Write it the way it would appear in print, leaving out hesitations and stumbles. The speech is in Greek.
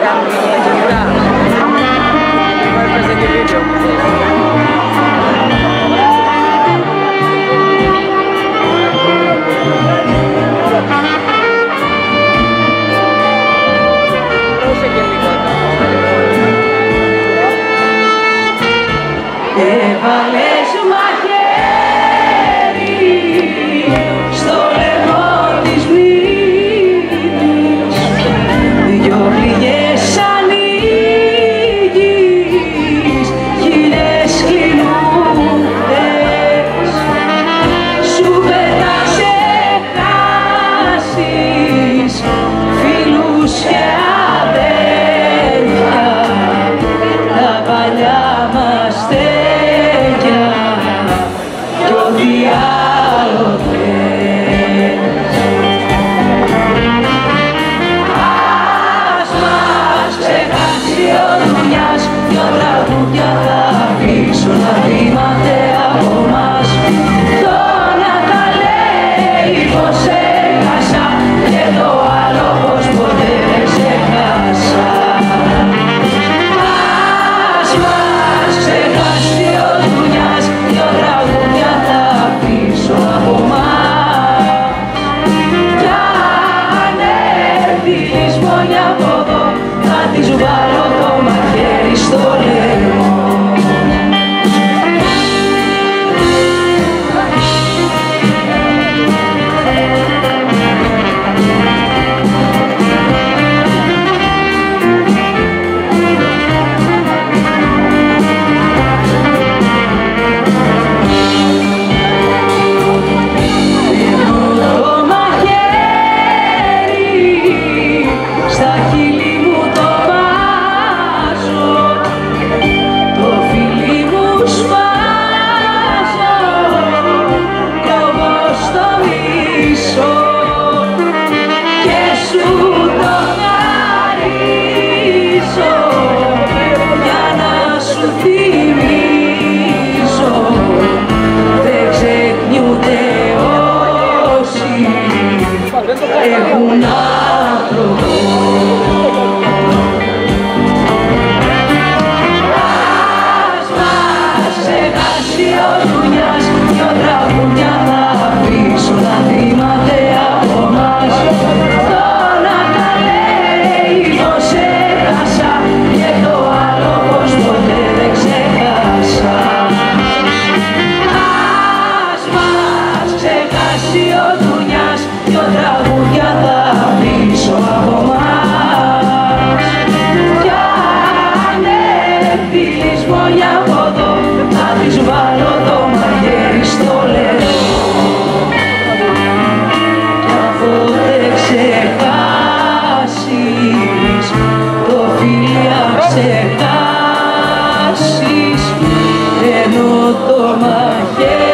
κάνουν κινητά. Εγώ έπαιζε και βίντεο. Έβαλες μαχαίρι στο λαιμό της μνήμης, δυο πληγές ανοίγεις, χίλιες κλεινούδες, σου πέτασε χάσεις, φίλους και αδέρφια, τα παλιά μας στέκια κι ό,τι άλλο θες. Ας μας ξεχάσει ο δουλειάς, δυο τραγούδια θα αφήσω να θυμάται από μας. Το να τα λέει πως έχασα και το άλλο πως ποτέ δεν ξεχάσα. Ας μας ξεχάσει ο δουλειάς, δυο τραγούδια θα αφήσω από μας. Κι αν έρθει λησμόνια από εδώ, θα της βάλω το μαχαίρι στο λαιμό. Στα χείλη μου το βάζω, το φιλί μου σπάζω, κόβω στο μισό και σου το χαρίζω για να σου θυμίζω. Δεν ξεχνιούνται όσοι έχουν άνθρωπο. Ας μας ξεχάσει ο δουλειάς, δυο τραγούδια θα αφήσω να θυμάται από μας. Το να τα λέει πως έχασα και το άλλο πως ποτέ δεν ξεχάσα. Ας μας ξεχάσει ο δουλειάς, δυο τραγούδια θα αφήσω από μας. Κι αν έρθει λησμόνια από εδώ, θα της βάλω το μαχαίρι στο λαιμό. Κι αφού δεν ξεχάσεις, το φίλι αν ξεχάσεις, ενώ το μαχαίρι